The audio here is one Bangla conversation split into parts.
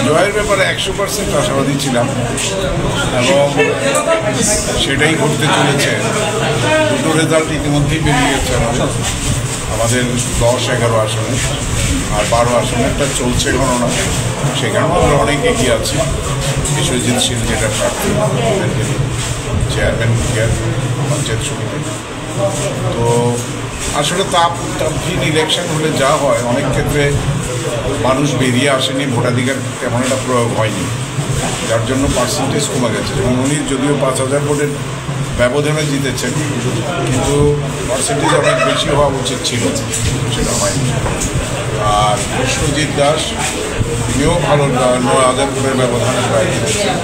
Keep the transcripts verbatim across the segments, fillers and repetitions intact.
জয়ের ব্যাপারে একশো পার্সেন্ট আশাবাদী ছিলাম এবং সেটাই ঘটতে চলেছে। দুটো রেজাল্ট ইতিমধ্যেই বেরিয়ে গেছে আমাদের আমাদের দশ এগারো আসনে আর বারো আসনে একটা চলছে গণনা, সেখানেও আমরা অনেক এগিয়ে আছি। বিশ্বজিৎ শীল যেটা প্রার্থী চেয়ারম্যান পঞ্চায়েত সমিতি, তো আসলে তাপ তাপহীন ইলেকশন হলে যা হয় অনেক ক্ষেত্রে মানুষ বেরিয়ে আসেনি, ভোটাধিকার তেমন একটা প্রয়োগ হয়নি, যার জন্য পার্সেন্টেজ কমে গেছে। এবং উনি যদিও পাঁচ হাজার ভোটের ব্যবধানে জিতেছেন, কিন্তু পার্সেন্টেজ অনেক বেশি হওয়া উচিত ছিল, সেটা হয়নি। আর বিশ্বজিৎ দাস তিনিও ভালো নয় হাজার ভোটের ব্যবধানে প্রায় জিতেছেন।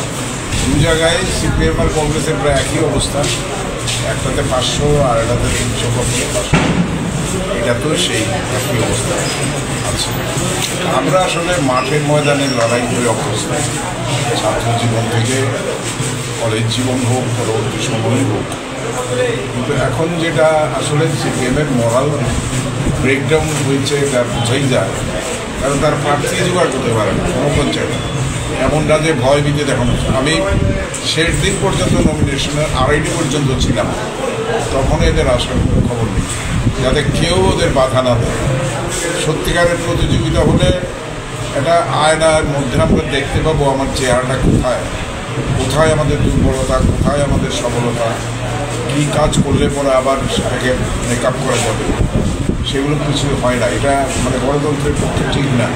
দু জায়গায় সিপিএম আর কংগ্রেসের প্রায় একই অবস্থা, একটাতে পাঁচশো আর একটাতে তিনশো পাঁচশো পাঁচশো এটা তো সেই একই অবস্থা আছে। আমরা আসলে মাঠের ময়দানে লড়াই করে অভ্যস্ত, ছাত্র জীবন থেকে কলেজ জীবন হোক, পরবর্তী সময় হোক। কিন্তু এখন যেটা আসলে সিপিএমের মরাল ব্রেকডাউন হয়েছে এটা বোঝাই যায়, কারণ তার প্রার্থী জোগাড় করতে পারে না কোনো পঞ্চায়েত। এমন রাজ্যে ভয় ভীতি দেখানো হচ্ছে। আমি শেষ দিন পর্যন্ত নমিনেশনের আড়াইটি পর্যন্ত ছিলাম, তখন এদের আসার কোনো খবর নেই, যাতে কেউ ওদের বাধা না দেয়। সত্যিকারের প্রতিযোগিতা হলে এটা আয়নার মধ্যে আমরা দেখতে পাবো আমার চেহারাটা কোথায়, কোথায় আমাদের দুর্বলতা, কোথায় আমাদের সফলতা, কী কাজ করলে পরে আবার সেটাকে মেকআপ করা যাবে, সেগুলো কিছু হয় না। এটা মানে গণতন্ত্রের পক্ষে ঠিক না।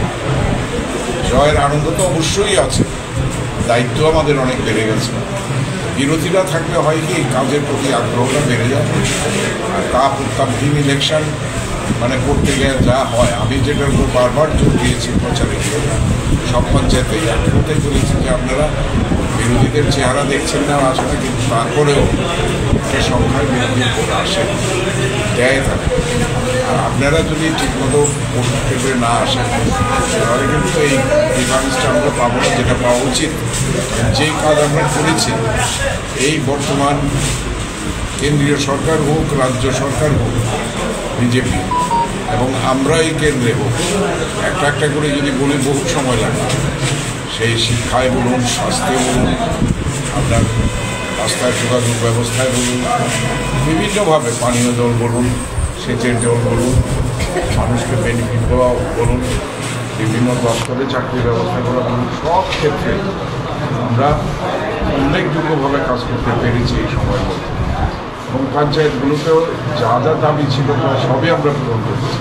জয়ের আনন্দ তো অবশ্যই আছে, দায়িত্ব আমাদের অনেক বেড়ে গেছে। বিরোধীরা থাকলে হয় কি কাজের প্রতি আগ্রহটা বেড়ে যায়। আর তাপ তাপহীন ইলেকশন মানে করতে গেলে যা হয়, আমি যেটার উপর বারবার জোর দিয়েছি প্রচারে গিয়ে সব পঞ্চায়েতে একটাই বলেছি যে আপনারা বিরোধীদের চেহারা দেখছেন না আসলে, কিন্তু তারপরেও একটা সংখ্যায় বিরোধী ভোট আসে দেয় থাকে। আর আপনারা যদি ঠিকমতো ভোট কেন্দ্রে না আসেন তাহলে কিন্তু এই ডিফারেন্সটা আমরা পাবো না, যেটা পাওয়া উচিত। যেই কাজ আমরা করেছি, এই বর্তমান কেন্দ্রীয় সরকার হোক, রাজ্য সরকার হোক, বিজেপি এবং আমরা এই কেন্দ্রে হোক, একটা একটা করে যদি বলি বহু সময় লাগে। সেই শিক্ষায় বলুন, স্বাস্থ্যে বলুন, আপনার রাস্তায় যোগাযোগ ব্যবস্থায় বলুন, বিভিন্নভাবে পানীয় জল বলুন, সেচের জল বলুন, মানুষকে বেনিফিট দেওয়া বলুন, বিভিন্ন দপ্তরে চাকরির ব্যবস্থা করা বলুন, সব ক্ষেত্রে আমরা উল্লেখযোগ্যভাবে কাজ করতে পেরেছি এই সময়ের মধ্যে। এবং পঞ্চায়েতগুলোতেও যা যা দাবি ছিল প্রায় সবই আমরা পূরণ করেছি।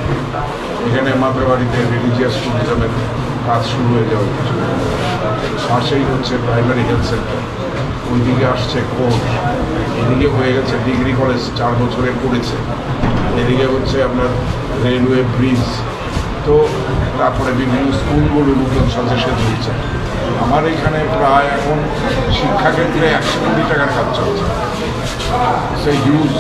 এখানে মাদ্রাবাড়িতে রিলিজিয়াস ট্যুরিজমের কাজ শুরু হয়ে যাওয়া কিছু, পাশেই হচ্ছে প্রাইমারি হেলথ সেন্টার, ওইদিকে আসছে কোর্ট, এদিকে হয়ে গেছে ডিগ্রি কলেজ চার বছরে করেছে, এদিকে হচ্ছে আপনার রেলওয়ে ব্রিজ, তো তারপরে বিভিন্ন স্কুলগুলো নতুন সাজেশন দিচ্ছে। আমার এখানে প্রায় এখন শিক্ষাক্ষেত্রে একশো কোটি টাকার কাজ চলছে, সেই ইউজ।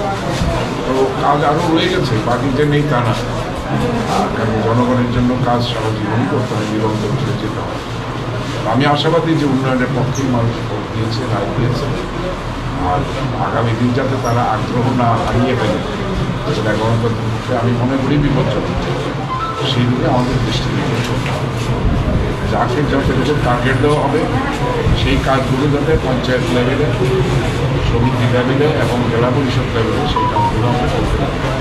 তো কাজ আরও রয়ে গেছে, বাকি যে নেই তা না, কারণ জনগণের জন্য কাজ সারা জীবনই করতে হয়, নিরন্তর চলে যেতে হয়। আমি আশাবাদী যে উন্নয়নের পক্ষেই মানুষ ভোট দিয়েছে, রায় দিয়েছে। আর আগামী দিন যাতে তারা আগ্রহ না হারিয়ে ফেলে, সেটা গণতন্ত্রের পক্ষে আমি মনে করি বিপজ্জনক। সেই দিকে আমাদের দৃষ্টি রেখে চলতে হবে। যাকে যতটুকু টার্গেট দেওয়া হবে সেই কাজগুলো যাতে পঞ্চায়েত লেভেলে, সমিতি লেভেলে এবং জেলা পরিষদ লেভেলে সেই কাজগুলো আমরা করতে পারি।